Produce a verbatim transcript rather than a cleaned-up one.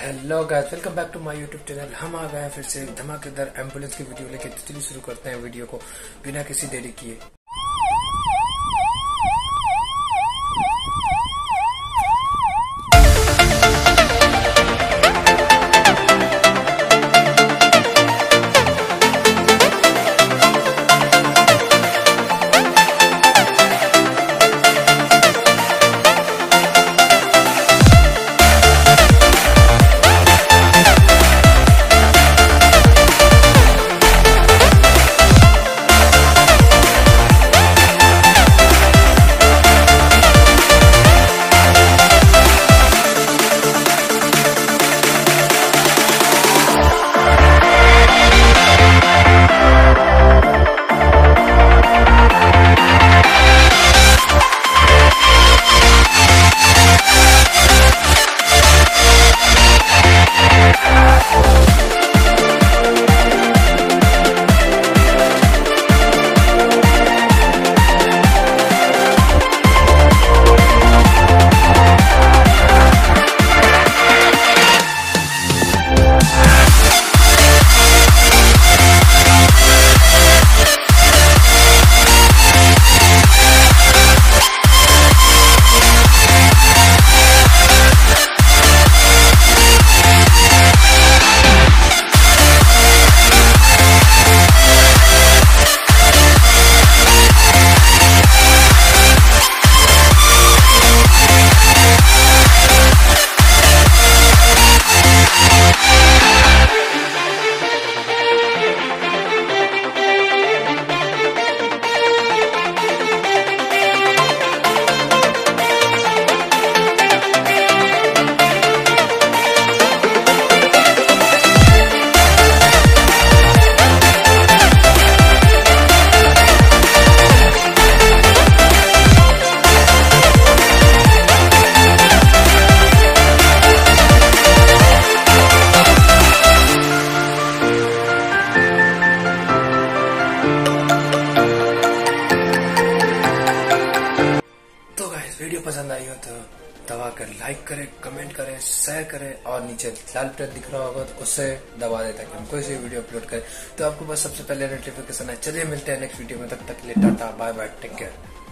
Hello guys, welcome back to my YouTube channel. हम आ गए हैं फिर से एक धमाकेदार एम्बुलेंस की वीडियो लेके। तो चलिए शुरू करते हैं वीडियो को बिना किसी देरी किए। वीडियो पसंद आई हो तो दबा कर लाइक करें, कमेंट करें, शेयर करें और नीचे लाल बटन दिख रहा होगा तो उसे दबा दें ताकि हम कोई सी वीडियो अपलोड करें तो आपको बस सबसे पहले नोटिफिकेशन है। चलिए मिलते हैं नेक्स्ट वीडियो में, तब तक के लिए tata bye bye, take care.